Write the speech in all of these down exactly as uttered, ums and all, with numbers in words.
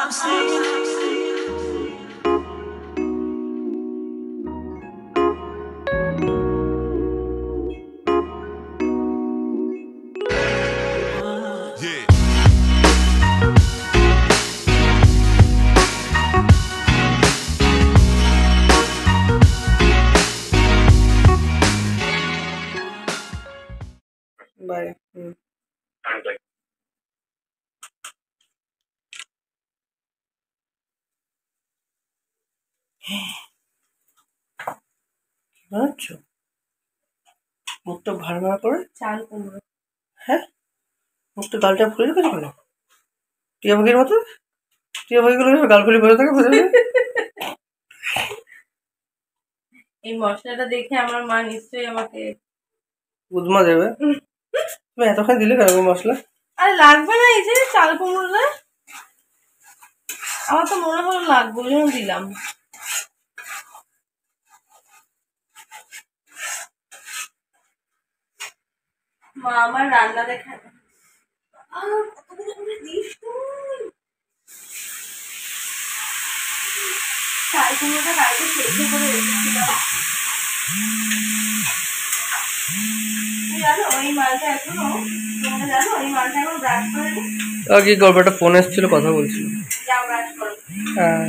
Bye. Hmm. আচ্ছা মুখটা ভার ভার করে চাল কুমড়ো। হ্যাঁ মুখটা গালটা ফুলে রেখেছো কেন? টিয়া পাখির মতো টিয়া পাখিগুলো গাল ফুলে বসে থাকে বুঝে এই মশলাটা দেখে আমার মা নিশ্চয়ই আমাকে উদমা দেবে। তুমি এতখানি দিলে কেন মশলা? আরে লাগবে না, এই যে চাল কুমড়োটা আমার তো মনে হলো লাগবে ওই জন্য দিলাম। মা আমার রান্না দেখা চাল কুমড়োটা কালকে সেদ্ধ করে রেখেছিলাম। জানো ওই মালটা এখনো তোমরা জানো ওই মালটা এখন ব্রাশ করে নি। আগে গল্পটা ফোন এসেছিল কথা বলছিল। যাও ব্রাশ করো। হ্যাঁ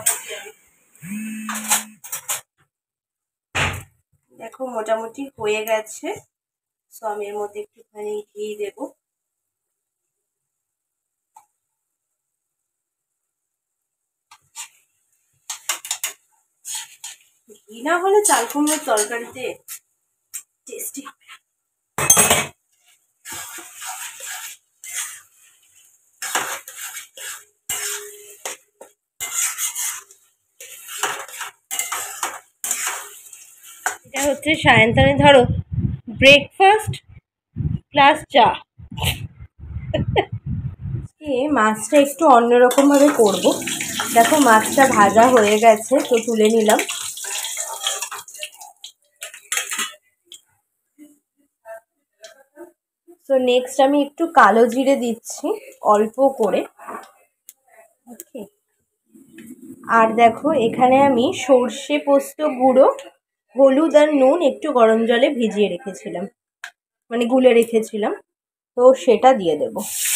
দেখো মোটামুটি হয়ে গেছে, সো আমি এর মধ্যে একটুখানি ঘি দেবো। ঘি না হলে চাল কুমড়োর তরকারিতে টেস্টি হবে। এটা হচ্ছে সায়ন্তনে ধরো ব্রেকফাস্ট প্লাস চা। মাছটা একটু অন্যরকম ভাবে করবো। দেখো মাছটা ভাজা হয়ে গেছে, তো তুলে নিলাম। তো নেক্সট আমি একটু কালো জিরে দিচ্ছি অল্প করে। ওকে, আর দেখো এখানে আমি সর্ষে পোস্ত গুঁড়ো, হলুদ আর নুন একটু গরম জলে ভিজিয়ে রেখেছিলাম, মানে গুলে রেখেছিলাম, তো সেটা দিয়ে দেব।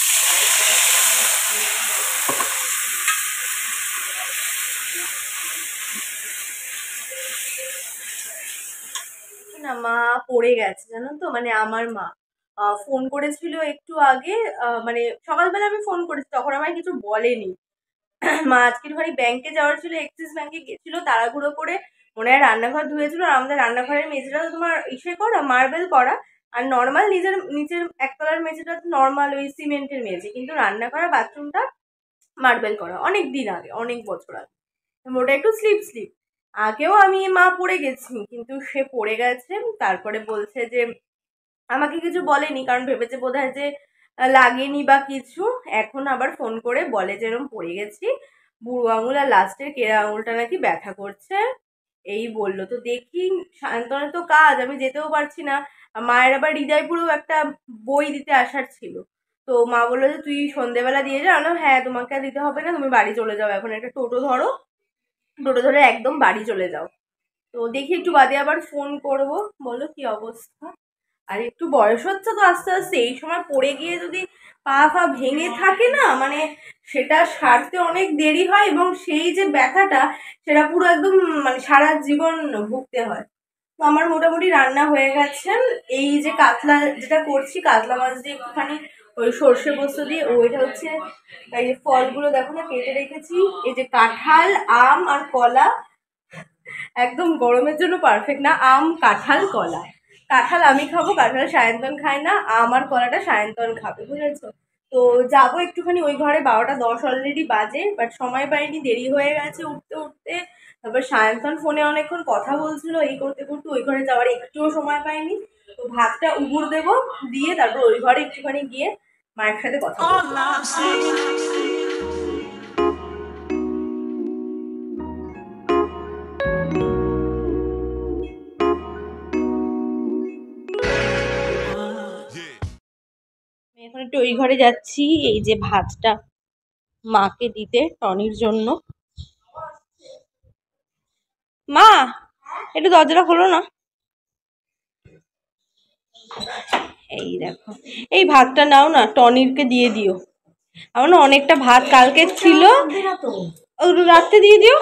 না মা পড়ে গেছে জানো তো, মানে আমার মা ফোন করেছিল একটু আগে, মানে সকালবেলা আমি ফোন করেছি, তখন আমায় কিছু বলেনি। মা আজকের ঘরে ব্যাংকে যাওয়ার ছিল, এক্সিস ব্যাংকে গেছিল তাড়াহুড়ো করে, মনে হয় রান্নাঘর ধুয়েছিল। আর আমাদের রান্নাঘরের মেঝেটা তোমার ইসে করা, মার্বেল করা, আর নর্মাল নিজের নিচের একতলার মেঝেটা নর্মাল ওই সিমেন্টের মেঝে, কিন্তু রান্না করা বাথরুমটা মার্বেল করা, অনেক দিন আগে, অনেক বছর আগে। ওটা একটু স্লিপ স্লিপ, আগেও আমি মা পড়ে গেছি, কিন্তু সে পড়ে গেছে। তারপরে বলছে যে আমাকে কিছু বলেনি, কারণ ভেবেছে বোধ হয় যে লাগেনি বা কিছু। এখন আবার ফোন করে বলে যে এরকম পড়ে গেছি, বুড়ো আঙুল আর লাস্টের কেরা আঙুলটা নাকি ব্যথা করছে, এই বললো। তো দেখি সায়ন্তনের তো কাজ, আমি যেতেও পারছি না। মায়ের আবার হৃদয়পুরেও একটা বই দিতে আসার ছিল, তো মা বললো যে তুই সন্ধেবেলা দিয়ে যা। না হ্যাঁ তোমাকে আর দিতে হবে না, তুমি বাড়ি চলে যাও, এখন একটা টোটো ধরো, টোটো ধরে একদম বাড়ি চলে যাও। তো দেখি একটু বাদে আবার ফোন করব। বলো কি অবস্থা? আর একটু বয়স হচ্ছে তো আস্তে আস্তে, এই সময় পড়ে গিয়ে যদি পা ফা ভেঙে থাকে না, মানে সেটা সারতে অনেক দেরি হয়, এবং সেই যে ব্যথাটা সেটা পুরো একদম মানে সারা জীবন ভুগতে হয়। তো আমার মোটামুটি রান্না হয়ে গেছে। এই যে কাতলা যেটা করছি, কাতলা মাছ দিয়ে একটুখানি ওই সর্ষে পোস্ত দিয়ে, ওইটা হচ্ছে এই ফলগুলো দেখো না কেটে রেখেছি, এই যে কাঁঠাল, আম আর কলা, একদম গরমের জন্য পারফেক্ট না, আম কাঁঠাল কলা। কাঁঠাল আমি খাবো, কাঁঠাল সায়ন্তন খায় না, আম আর কলাটা সায়ন্তন খাবে, বুঝেছো? তো যাবো একটুখানি ওই ঘরে, বারোটা দশ অলরেডি বাজে, বাট সময় পাইনি, দেরি হয়ে গেছে উঠতে উঠতে। তারপর সায়ন্তন ফোনে অনেকক্ষণ কথা বলছিল, এই করতে করতে ওই ঘরে যাওয়ার একটুও সময় পাইনি। তো ভাতটা উগুর দেবো, দিয়ে তারপর ওই ঘরে একটুখানি গিয়ে মায়ের সাথে কথা বলবো। এখন একটু ওই ঘরে যাচ্ছি, এই যে ভাতটা মাকে দিতে টনির জন্য। মা একটু দরজাটা খোলো না। এই দেখো, এই ভাতটা নাও না, টনিরকে দিয়ে দিও। আমার না অনেকটা ভাত কালকে ছিল, রাত্রে দিয়ে দিও।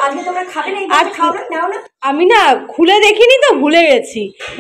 আমি না খুলে দেখিনি তো, ভুলে গেছি।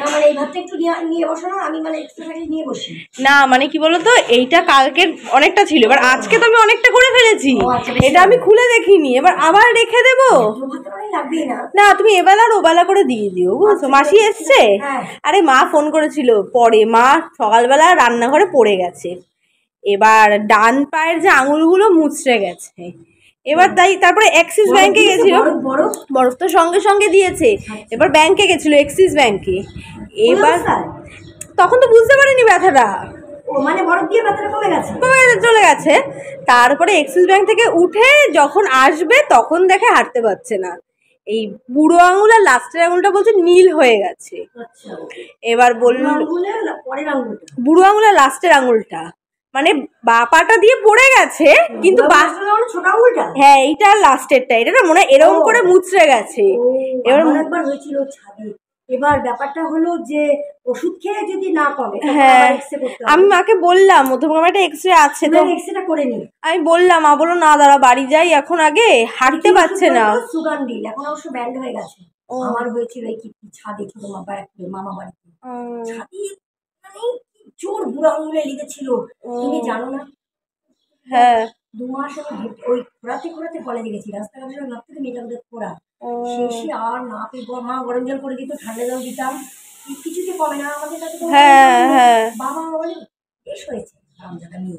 না মানে কি বলতো, এইটা কালকের অনেকটা ছিল, এবার আজকে তো আমি অনেকটা করে ফেলেছি, এটা আমি খুলে দেখিনি, এবার আবার রেখে দেবো। না তুমি এবেলা আর ওবেলা করে দিয়ে দিও, বুঝছো। মাসি এসছে, আরে মা ফোন করেছিল পরে, মা সকালবেলা রান্নাঘরে পড়ে গেছে, এবার ডান পায়ের যে আঙুলগুলো মুচড়ে গেছে, এবার তাই তারপরে অ্যাক্সিস ব্যাংকে গেছিল, বরফ তো সঙ্গে সঙ্গে দিয়েছে, এবার ব্যাংকে গেছিল অ্যাক্সিস ব্যাংকে, এবার তখন তো বুঝতে পারিনি ব্যথাটা, মানে বরফ দিয়ে ব্যথাটা কমে গেছে, কমে চলে গেছে। তারপরে অ্যাক্সিস ব্যাংক থেকে উঠে যখন আসবে তখন দেখে হাঁটতে পারছে না, এই বুড়ো আঙুল আর লাস্টের আঙুলটা বলছে নীল হয়ে গেছে। এবার বলল বুড়ো আঙুল আর লাস্টের আঙুলটা মানে বাপাটা দিয়ে পড়ে গেছে, কিন্তু ছোট আঙুলটা, হ্যাঁ এইটা লাস্টেরটা, এটা না মনে হয় এরকম করে মুচড়ে গেছে। এবার একবার হয়েছিল ছাদে, এবার ব্যাপারটা হলো যে ওষুধ খেয়ে যদি না কমে, হ্যাঁ আমি মাকে বললাম মধ্যমগ্রামে একটা এক্সরে আছে তো, এক্সরেটা করে নি। আমি বললাম, মা বললো না দাঁড়া বাড়ি যাই এখন, আগে হাঁটতে পারছে না। সুগান্ডিল এখন অবশ্য ব্যান্ড হয়ে গেছে, আমার হয়েছিল এই কি ছাদে ছোট মামা বাড়িতে, ছাদে মানে জোর বুড়ো আঙুলে লেগেছিল, তুমি জানো না। হ্যাঁ দু মাস আমি ওই ঘোরাতে ঘোরাতে কলেজে গেছি, রাস্তাঘাটে ভাবতে মেয়েটা খোড়া শেষে আর না পেয়ে মা গরম জল করে দিত, ঠান্ডা জল দিতাম, কিছুতে কমে না আমাদের কাছে। হ্যাঁ হ্যাঁ বাবা বলে বেশ হয়েছে জায়গা নিয়ে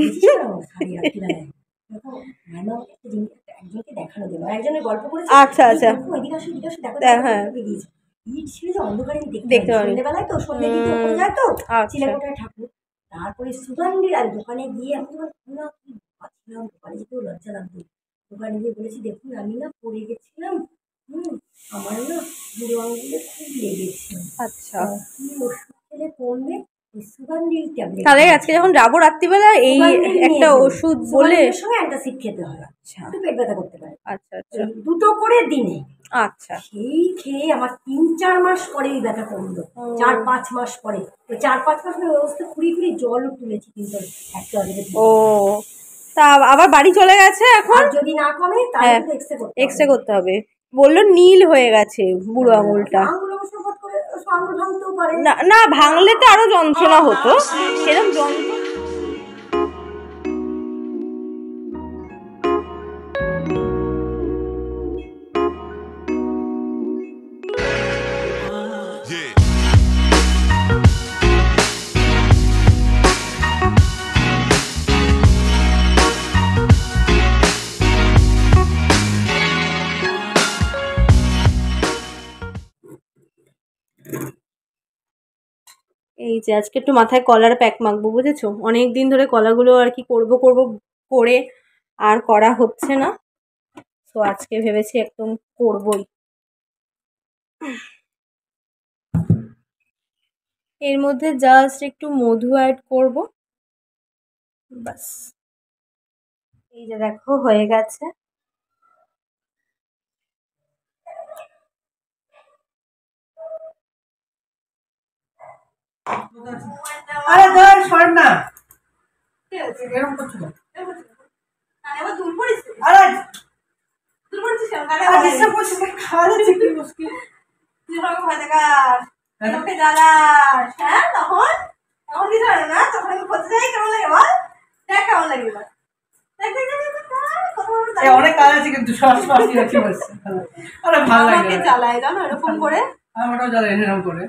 একজনকে দেখানো দিল, একজনের গল্প করে। আচ্ছা আচ্ছা এদিকে আসো এদিকে আসো দেখো, হ্যাঁ ইট ছিল যে অন্ধকারে দেখতে পারি, সন্ধ্যেবেলায় তো সন্ধ্যে দিতে ওপরে যায় তো চিলেকোঠায় ঠাকুর। তারপরে সুগন্ধির আর দোকানে গিয়ে আমি না কি ভাবছিলাম, দোকানে যেতেও লজ্জা লাগতো, দোকানে গিয়ে বলেছি দেখুন আমি না পড়ে গেছিলাম, হুম আমার না বুড়ো আঙুলে খুব লেগেছে। আচ্ছা কি ওষুধ খেলে কমবে? সুগন্ধির ট্যাবলেট। তাহলে আজকে যখন যাবো রাত্রিবেলা এই একটা ওষুধ বলে সঙ্গে অ্যান্টাসিড খেতে হয়। আচ্ছা একটু পেট ব্যথা করতে পারে। আচ্ছা আচ্ছা দুটো করে দিনে। আচ্ছা সেই খেয়ে আমার তিন চার মাস পরে এই ব্যথা কমলো, চার পাঁচ মাস পরে, ওই চার পাঁচ মাস পরে অবস্থা কুড়ি কুড়ি জলও তুলেছি কিন্তু একটা। ও তা আবার বাড়ি চলে গেছে এখন, যদি না কমে তাহলে এক্সরে করতে এক্সরে করতে হবে। বললো নীল হয়ে গেছে বুড়ো আঙুলটা, না না ভাঙলে তো আরো যন্ত্রণা হতো, সেরকম যন্ত্রণা। এই যে আজকে একটু মাথায় কলার প্যাক মাখবো, বুঝেছো, অনেক দিন ধরে কলাগুলো আর কি করব করব করে আর করা হচ্ছে না, তো আজকে ভেবেছি একদম করবই। এর মধ্যে জাস্ট একটু মধু অ্যাড করব, বাস। এই যে দেখো হয়ে গেছে। আরে ধর সর না, এরকম করছো না, আরে দূর পড়িস, আরে দূর পড়িস কেন, আরে ডিস্টার্ব করছিস, খাওয়া যাচ্ছে কি মুশকিল, তুই আমাকে ভয় দেখাস, তোকে জ্বালাস, হ্যাঁ তখন তখন কি ধরে না, তখন আমি করতে যাই কেমন লাগে বল, দেখ কেমন লাগে বল, অনেক কাজ আছে কিন্তু সব সব কি বলছিস, আরে ভালো লাগে, আমাকে জ্বালায় জানো এরকম করে, আমারও জ্বালায় এরকম করে।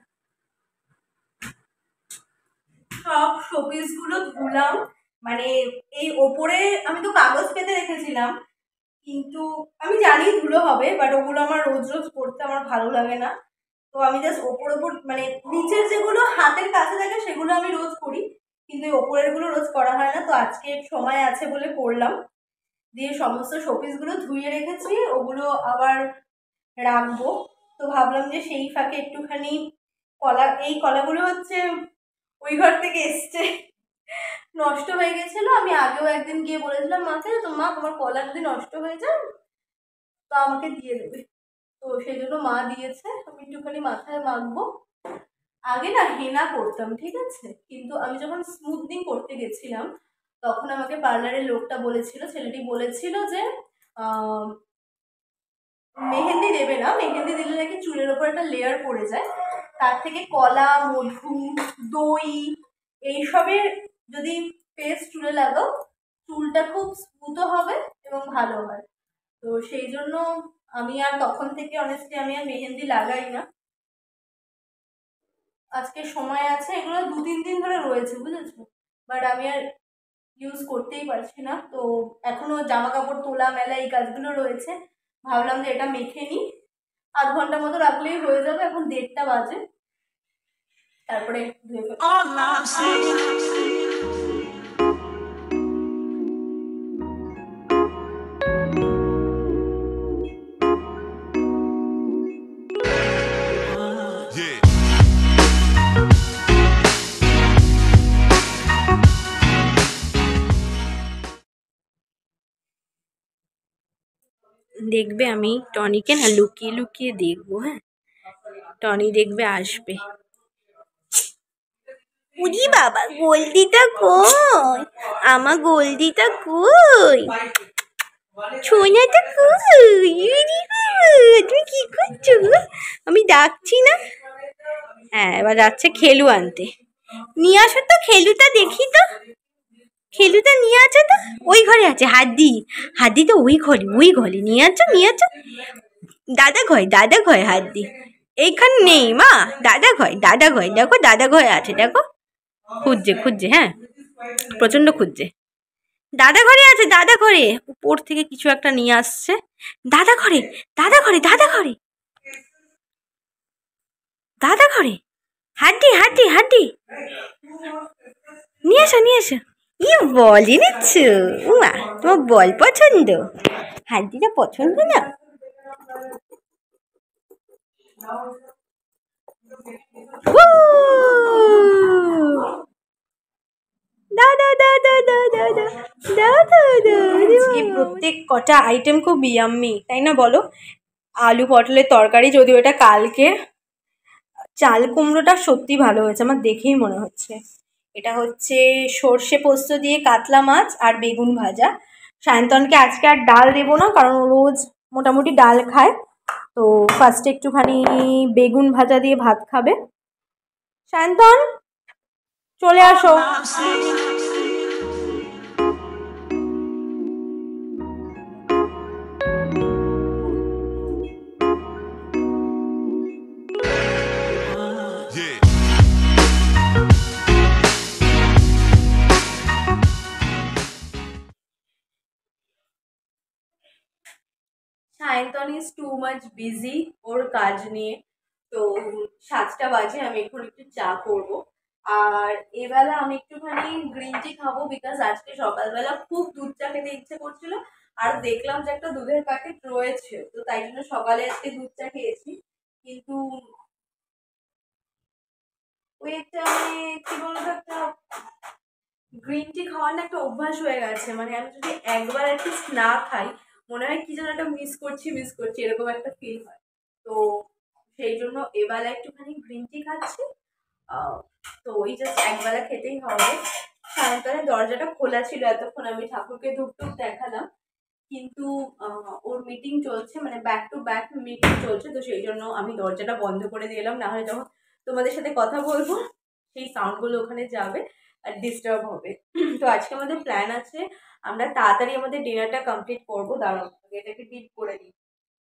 সব শোপিস গুলো ধুলাম, মানে এই ওপরে আমি তো কাগজ পেতে রেখেছিলাম, কিন্তু আমি জানি ধুলো হবে, বাট ওগুলো আমার রোজ রোজ করতে আমার ভালো লাগে না, তো আমি জাস্ট ওপর ওপর মানে নিচের যেগুলো হাতের কাছে থাকে সেগুলো আমি রোজ করি, কিন্তু ওপরের গুলো রোজ করা হয় না, তো আজকে সময় আছে বলে করলাম। দিয়ে সমস্ত শোপিস গুলো ধুয়ে রেখেছি, ওগুলো আবার রাখবো, তো ভাবলাম যে সেই ফাঁকে একটুখানি কলা, এই কলাগুলো হচ্ছে ওই ঘর থেকে এসছে, নষ্ট হয়ে গেছিলো। আমি আগেও একদিন গিয়ে বলেছিলাম মাকে, তো মা তোমার কলা যদি নষ্ট হয়ে যায় তো আমাকে দিয়ে দেবে। তো সেই জন্য মা দিয়েছে, আমি একটুখানি মাথায় মাখবো। আগে না হেনা করতাম, ঠিক আছে, কিন্তু আমি যখন স্মুথনিং করতে গেছিলাম তখন আমাকে পার্লারের লোকটা বলেছিল, ছেলেটি বলেছিল যে মেহেন্দি দেবে না, মেহেন্দি দিলে নাকি চুলের ওপর একটা লেয়ার পড়ে যায়, তার থেকে কলা, মধু, দই এইসবের যদি পেস্ট চুলে লাগাও চুলটা খুব স্মুথও হবে এবং ভালো হয়। তো সেই জন্য আমি আর তখন থেকে অনেস্টলি আমি আর মেহেন্দি লাগাই না। আজকে সময় আছে, এগুলো দু তিন দিন ধরে রয়েছে বুঝেছো, বাট আমি আর ইউজ করতেই পারছি না। তো এখনো জামা কাপড় তোলা মেলা এই কাজগুলো রয়েছে, ভাবলাম যে এটা মেখে নিই, আধ ঘন্টার মতো রাখলেই হয়ে যাবে। এখন দেড়টা বাজে, তারপরে ধুয়ে দেখবে আমি টনিকে না লুকিয়ে লুকিয়ে দেখবো, হ্যাঁ, টনি দেখবে আসবে। উরি বাবা, গোলদিটা কই, আমার গোলদিটা কই, সোনাটা কই, উরি বাবা, তুমি কি করছো? আমি ডাকছি না? হ্যাঁ, এবার যাচ্ছে খেলু আনতে। নিয়ে আসো তো খেলুটা, দেখি তো খেলুটা নিয়ে আসো তো। ওই ঘরে আছে হাড্ডি, হাড্ডি তো ওই ঘরে, ওই ঘরে নিয়ে আসো, নিয়ে আসো। দাদা ঘয়, দাদা ঘয় হাড্ডি এইখানে নেই মা, দাদা ঘয়, দাদা ঘয়, দেখো দাদা ঘয় আছে, দেখো খুঁজছে খুঁজছে, হ্যাঁ প্রচন্ড খুঁজছে। দাদা ঘরে আছে, দাদা ঘরে, উপর থেকে কিছু একটা নিয়ে আসছে। দাদা ঘরে, দাদা ঘরে, দাদা ঘরে, দাদা ঘরে, হাড্ডি হাড্ডি হাড্ডি, নিয়ে এসো নিয়ে এসো। ইয়ে বল এনেছ, উমা তোমার বল পছন্দ, হাড্ডিটা পছন্দ না? প্রত্যেক কটা আইটেম খুব ইয়াম্মি, তাই না বলো? আলু পটলের তরকারি, যদিও এটা কালকে। চাল কুমড়োটা সত্যি ভালো হয়েছে, আমার দেখেই মনে হচ্ছে। এটা হচ্ছে সর্ষে পোস্ত দিয়ে কাতলা মাছ আর বেগুন ভাজা। সায়ন্তনকে আজকে আর ডাল দেবো না, কারণ ও রোজ মোটামুটি ডাল খায়। তো ফার্স্টে একটুখানি বেগুন ভাজা দিয়ে ভাত খাবে। সায়ন্তন চলে আসো। Sayantan is too much busy ওর কাজ নিয়ে। তো সাতটা বাজে, আমি এখন একটু চা করবো। আর এবেলা আমি একটুখানি গ্রিন টি খাবো, বিকজ আজকে সকালবেলা খুব দুধ চা খেতে ইচ্ছে করছিল, আর দেখলাম যে একটা দুধের প্যাকেট রয়েছে, তো তাই জন্য সকালে আজকে দুধ চা খেয়েছি। কিন্তু ওই একটা মানে কি বলবো, একটা গ্রিন টি খাওয়ার না একটা অভ্যাস হয়ে গেছে, মানে আমি যদি একবার অ্যাটলিস্ট না খাই মনে হয় কি যেন একটা মিস করছি মিস করছি এরকম একটা ফিল হয়। তো সেই জন্য এবেলা একটুখানি গ্রিন টি খাচ্ছি। তো ওই জাস্ট একবেলা খেতেই হবে। সায়ন্তনের দরজাটা খোলা ছিল এতক্ষণ, আমি ঠাকুরকে ধূপ টুপ দেখালাম, কিন্তু ওর মিটিং চলছে, মানে ব্যাক টু ব্যাক মিটিং চলছে, তো সেই জন্য আমি দরজাটা বন্ধ করে দিলাম, না হলে যখন তোমাদের সাথে কথা বলবো সেই সাউন্ডগুলো ওখানে যাবে আর ডিস্টার্ব হবে। তো আজকে আমাদের প্ল্যান আছে, আমরা তাড়াতাড়ি আমাদের ডিনারটা কমপ্লিট করবো। দাঁড়াও এটাকে ডিপ করে দিই।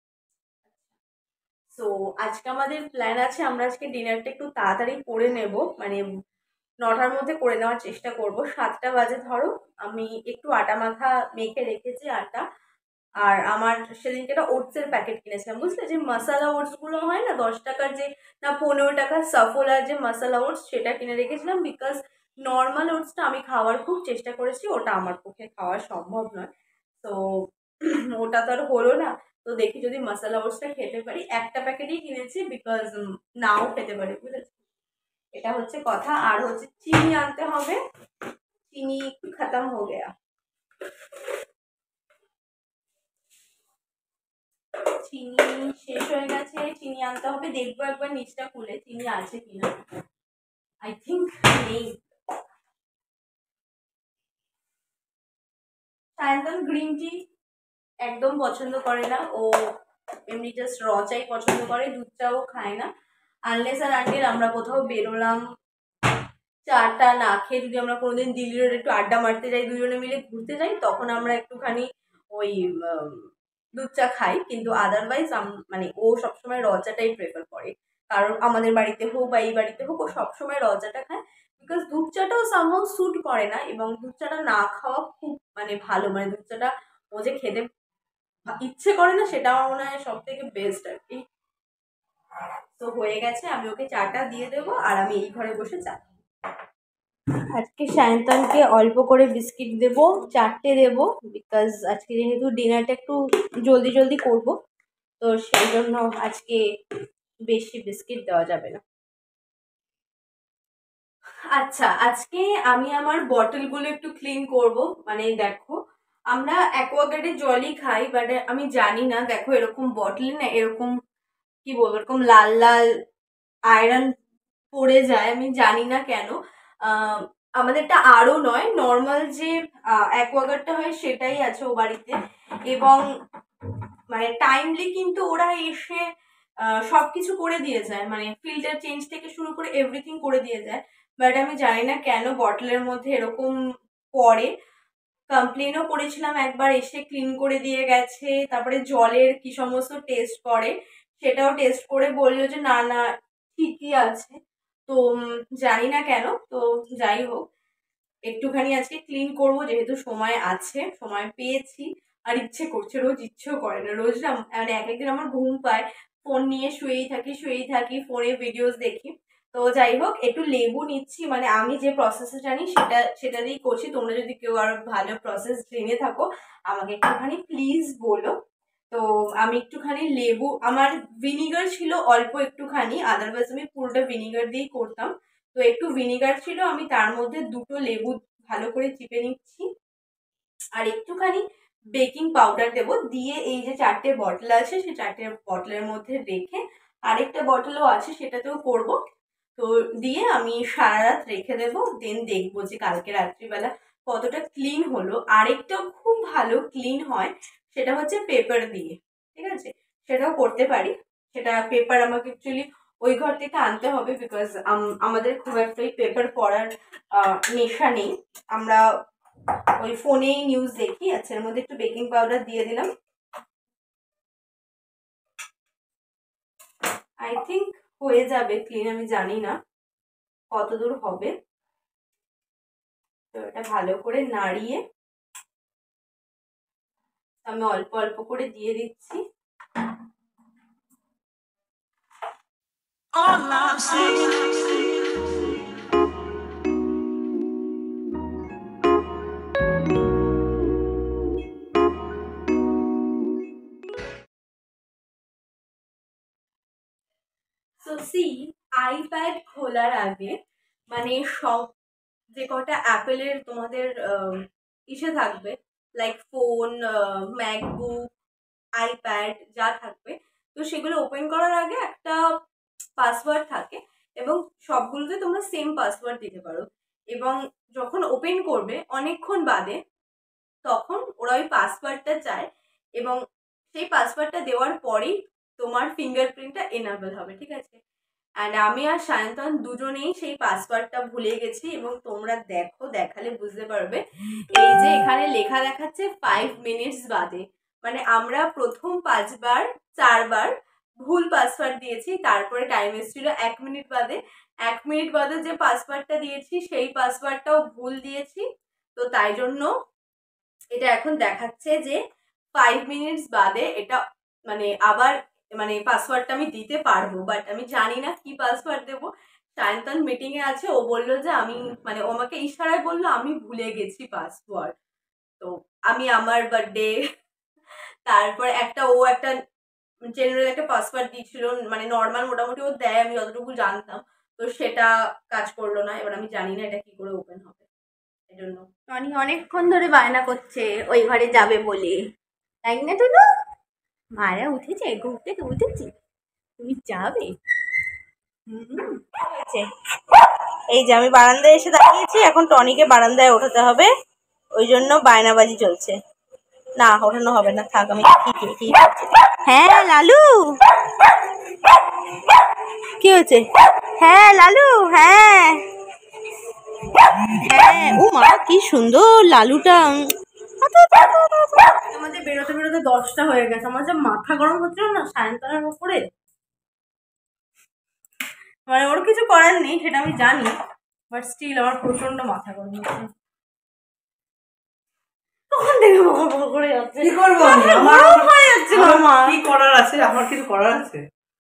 সো আজকে আমাদের প্ল্যান আছে, আমরা আজকে ডিনারটা একটু তাড়াতাড়ি করে নেব, মানে নটার মধ্যে করে নেওয়ার চেষ্টা করব। সাতটা বাজে ধরো, আমি একটু আটা মাখা মেখে রেখেছি আটা, আর আমার সেদিনকে একটা ওটসের প্যাকেট কিনেছিলাম, বুঝলে, যে মশালা ওটসগুলো হয় না দশ টাকার, যে না পনেরো টাকার সফোলার যে মশালা ওটস, সেটা কিনে রেখেছিলাম। বিকজ নর্মাল ওটসটা আমি খাওয়ার খুব চেষ্টা করেছি, ওটা আমার পক্ষে খাওয়া সম্ভব নয়। তো ওটা তো আর হলো না, তো দেখি যদি মশালা ওটসটা খেতে পারি। একটা প্যাকেটই কিনেছি, বিকজ নাও খেতে পারি, বুঝেছি, এটা হচ্ছে কথা। আর হচ্ছে চিনি আনতে হবে, চিনি খতম হয়ে গেয়া। চিনি শেষ হয়ে গেছে, চিনি আনতে হবে। দেখবো একবার নিচটা খুলে চিনি আছে কিনা। আই থিঙ্ক নেই। সায়ন্তন গ্রিন টি একদম পছন্দ করে না, ও এমনি জাস্ট র চাই পছন্দ করে, দুধ চাও খায় না। আনলেস আর আনটিল আমরা কোথাও বেরোলাম, চাটা না খেয়ে যদি আমরা কোনোদিন দিল্লি রোডে একটু আড্ডা মারতে যাই, দুজনে মিলে ঘুরতে যাই, তখন আমরা একটুখানি ওই দুধ চা খাই। কিন্তু আদারওয়াইজ মানে ও সবসময় র চাটাই প্রেফার করে। কারণ আমাদের বাড়িতে হোক বা এই বাড়িতে হোক, ও সবসময় র চাটা খায়। বিকজ দুধ চাটাও সামহাও স্যুট করে না, এবং দুধ চাটা না খাওয়া খুব মানে ভালো। মানে দুধ চাটা ও যে খেতে ইচ্ছে করে না, সেটা আমার মনে হয় সব থেকে বেস্ট আর কি। তো হয়ে গেছে, আমি ওকে চাটা দিয়ে দেবো আর আমি এই ঘরে বসে চা। আজকে সায়ন্তনকে অল্প করে বিস্কিট দেব, চারটে দেব, বিকজ আজকে যেহেতু ডিনারটা একটু জলদি জলদি করব, তো সেই জন্য আজকে বেশি বিস্কিট দেওয়া যাবে না। আচ্ছা, আজকে আমি আমার বটলগুলো একটু ক্লিন করব। মানে দেখো, আমরা অ্যাকোয়াগার্ডের জলই খাই, বাট আমি জানি না, দেখো এরকম বটলে না এরকম কি বলবো, এরকম লাল লাল আয়রন পড়ে যায়, আমি জানি না কেন। আমাদেরটা আরও নয়, নর্মাল যে অ্যাকোয়াগার্ডটা হয় সেটাই আছে ও বাড়িতে, এবং মানে টাইমলি কিন্তু ওরা এসে সব কিছু করে দিয়ে যায়, মানে ফিল্টার চেঞ্জ থেকে শুরু করে এভরিথিং করে দিয়ে যায়। বাট আমি জানি না কেন বটলের মধ্যে এরকম পড়ে। কমপ্লেনও করেছিলাম একবার, এসে ক্লিন করে দিয়ে গেছে। তারপরে জলের কি সমস্ত টেস্ট করে, সেটাও টেস্ট করে বললো যে না না ঠিকই আছে। তো জানি না কেন, তো যাই হোক, একটুখানি আজকে ক্লিন করব, যেহেতু সময় আছে, সময় পেয়েছি আর ইচ্ছে করছে। রোজ ইচ্ছেও করে না, রোজ না মানে এক একদিন আমার ঘুম পায়, ফোন নিয়ে শুয়েই থাকি শুয়েই থাকি ফোনে ভিডিওস দেখি। তো যাই হোক, একটু লেবু নিচ্ছি, মানে আমি যে প্রসেসে জানি সেটা সেটা দিয়েই করছি। তোমরা যদি কেউ আরো ভালো প্রসেস জেনে থাকো আমাকে একটুখানি প্লিজ বলো। তো আমি একটুখানি লেবু, আমার ভিনিগার ছিল অল্প একটুখানি, আদারওয়াইজ আমি পুরোটা ভিনিগার দিয়েই করতাম। তো একটু ভিনিগার ছিল, আমি তার মধ্যে দুটো লেবু ভালো করে চিপে নিচ্ছি, আর একটুখানি বেকিং পাউডার দেব। দিয়ে এই যে চারটে বটল আছে, সেই চারটে বটলের মধ্যে রেখে, আরেকটা বটলও আছে সেটাতেও করব। তো দিয়ে আমি সারা রাত রেখে দেবো, দেন দেখবো যে কালকে রাত্রিবেলা কতটা ক্লিন হলো। আরেকটা খুব ভালো ক্লিন হয়, সেটা হচ্ছে পেপার দিয়ে, ঠিক আছে, সেটাও করতে পারি। সেটা পেপার আমাকে অ্যাকচুয়ালি ওই ঘর থেকে আনতে হবে, বিকজ আমাদের খুব একটা ওই পেপার পড়ার নেশা নেই। আমরা ওই ফোনেই নিউজ দেখি। আচ্ছা, এর মধ্যে একটু বেকিং পাউডার দিয়ে দিলাম। আই থিঙ্ক হয়ে যাবে ক্লিন, আমি জানি না কত দূর হবে। তো এটা ভালো করে নাড়িয়ে আমি অল্প অল্প করে দিয়ে দিচ্ছি। সো সি, আইপ্যাড খোলার আগে মানে সব যে কটা অ্যাপেলের তোমাদের ইসে থাকবে, লাইক ফোন, ম্যাকবুক, আইপ্যাড যা থাকবে, তো সেগুলো ওপেন করার আগে একটা পাসওয়ার্ড থাকে, এবং সবগুলোতে তোমরা সেম পাসওয়ার্ড দিতে পারো। এবং যখন ওপেন করবে অনেকক্ষণ বাদে, তখন ওরা ওই পাসওয়ার্ডটা চায়, এবং সেই পাসওয়ার্ডটা দেওয়ার পরেই তোমার ফিঙ্গারপ্রিন্টটা এনাবেল হবে, ঠিক আছে। অ্যান্ড আমি আর সায়ন্তন দুজনেই সেই পাসওয়ার্ডটা ভুলে গেছি, এবং তোমরা দেখো, দেখালে বুঝতে পারবে। এই যে এখানে লেখা দেখাচ্ছে ফাইভ মিনিটস বাদে, মানে আমরা প্রথম পাঁচবার চারবার ভুল পাসওয়ার্ড দিয়েছি, তারপরে টাইম এসেছিল এক মিনিট বাদে। এক মিনিট বাদে যে পাসওয়ার্ডটা দিয়েছি সেই পাসওয়ার্ডটাও ভুল দিয়েছি। তো তাই জন্য এটা এখন দেখাচ্ছে যে ফাইভ মিনিটস বাদে এটা মানে আবার মানে পাসওয়ার্ডটা আমি দিতে পারবো, বাট আমি জানি না কি পাসওয়ার্ড দেবো। সায়ন্তন মিটিং এ আছে, ও বললো যে আমি মানে ও আমাকে ইশারায় বললো আমি ভুলে গেছি পাসওয়ার্ড। তো আমি আমার বার্থডে, তারপর একটা ও একটা জেনারেল একটা পাসওয়ার্ড দিয়েছিল, মানে নর্মাল মোটামুটি ও দেয়, আমি যতটুকু জানতাম, তো সেটা কাজ করলো না। এবার আমি জানি না এটা কি করে ওপেন হবে, এই জন্য টনি অনেকক্ষণ ধরে বায়না করছে ওই ঘরে যাবে বলে, তাই না টুনু? মারা উঠেছে, ঘুম থেকে উঠেছি, তুমি যাবে? হুম, হয়েছে। এই যে আমি বারান্দায় এসে দাঁড়িয়েছি, এখন টনিকে বারান্দায় ওঠাতে হবে, ওই জন্য বায়নাবাজি চলছে। না ওঠানো হবে না, থাক আমি ঠিক ঠিক আছে। হ্যাঁ লালু, কি হয়েছে? হ্যাঁ লালু, হ্যাঁ হ্যাঁ, ও মা কি সুন্দর লালুটা। আমাদের বেরোতে বেরোতে দশটা হয়ে গেছে, আমার যা মাথা গরম হচ্ছিল না সায়ন্তনের উপরে, মানে ওর কিছু করার নেই সেটা আমি জানি, বাট স্টিল আমার প্রচন্ড মাথা গরম হচ্ছে। তখন থেকে বকর বকর করে যাচ্ছে। কি করবো আমি? আমার হয়ে যাচ্ছে মামা। কি করার আছে? আমার কিছু করার আছে?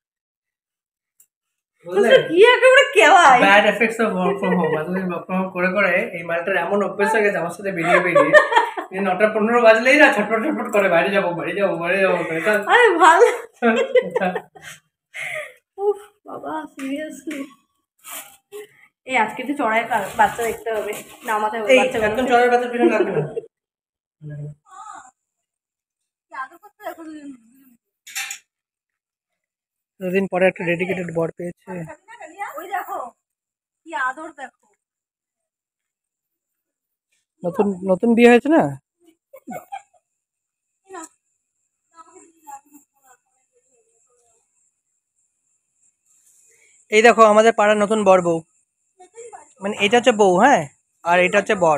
কি একেবারে কেওয়াই bad effects of work from home. এতদিন ওয়ার্ক ফ্রম হোম করে করে এই মালটার এমন অভ্যেস হয়ে গেছে আমার সাথে বেরিয়ে বেরিয়ে, নটা পনেরো বাজলেই না ছটফট ছটফট করে বাইরে যাবো বাইরে যাবো বাইরে যাবো। আরে ভালো বাবা, সিরিয়াসলি এই আজকে তো চড়াই বাচ্চা দেখতে হবে, না মাথায় বাচ্চা একদম চড়াই বাচ্চার পিছনে লাগবে না। দুদিন পরে একটা ডেডিকেটেড বর পেয়েছে। ওই দেখো কি আদর, দেখো নতুন নতুন বিয়ে হয়েছে না? এই দেখো আমাদের পাড়ার নতুন বর বউ, মানে এটা হচ্ছে বউ, হ্যাঁ, আর এটা হচ্ছে বর।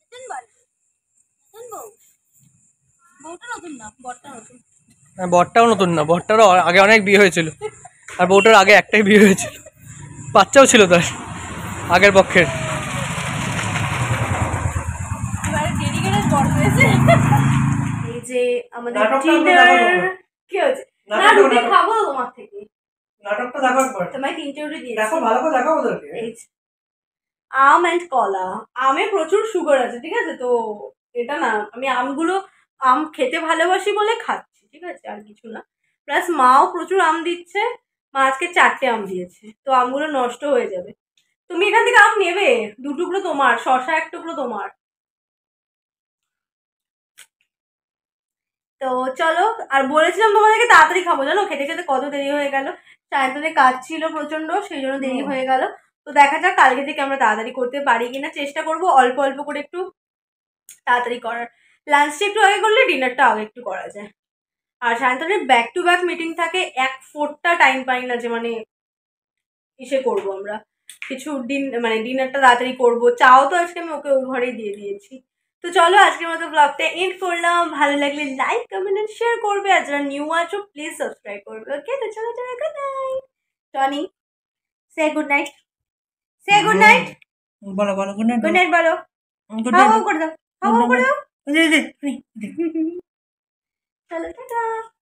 হ্যাঁ বরটাও নতুন না, বরটারও আগে অনেক বিয়ে হয়েছিল, আর বউটার আগে একটাই বিয়ে হয়েছিল, বাচ্চাও ছিল তার আগের পক্ষের। এই যে আমাদের ডিনার কি হচ্ছে, না রুটি খাবো তোমার থেকে, নাটকটা দেখো একবার, তোমায় তিনটে রুটি দিয়েছি, দেখো ভালো করে দেখো ওদেরকে। আম এন্ড কলা, আমে প্রচুর সুগার আছে, ঠিক আছে, তো এটা না আমি আমগুলো আম খেতে ভালোবাসি বলে খাচ্ছি, ঠিক আছে, আর কিছু না। প্লাস মাও প্রচুর আম দিচ্ছে, মা আজকে চারটে আম দিয়েছে, তো আমগুলো নষ্ট হয়ে যাবে। তুমি এখান থেকে আম নেবে, দু টুকরো তোমার, শশা এক টুকরো তোমার। তো চলো, আর বলেছিলাম তোমাদেরকে তাড়াতাড়ি খাবো, জানো খেতে খেতে কত দেরি হয়ে গেল, সায়ন্তনের কাজ ছিল প্রচন্ড, সেই জন্য দেরি হয়ে গেল। তো দেখা যাক কালকে থেকে আমরা তাড়াতাড়ি করতে পারি কিনা, চেষ্টা করবো অল্প অল্প করে একটু তাড়াতাড়ি করার। লাঞ্চটা একটু আগে করলে ডিনারটা আগে একটু করা যায়। আর সায়ন্তনের ব্যাক টু ব্যাক মিটিং থাকে, এক ফোরটা টাইম পাই না যে মানে ইসে করবো আমরা কিছু ডিন মানে ডিনারটা তাড়াতাড়ি করবো। চাও তো আজকে আমি ওকে ওই ঘরেই দিয়ে দিয়েছি। তো চলো আজকের মতো ব্লগটা এন্ড করলাম, ভালো লাগলে লাইক কমেন্ট এন্ড শেয়ার করবে, আর যারা নিউ আছো প্লিজ সাবস্ক্রাইব করবে। ওকে তো চলো চলো, good night. Tony say good night, say good night বলো বলো গুড নাইট, গুড নাইট বলো, গুড হাও নাইট হাও করে দাও, হাও হাও করে দাও। দে দে। চলো টাটা।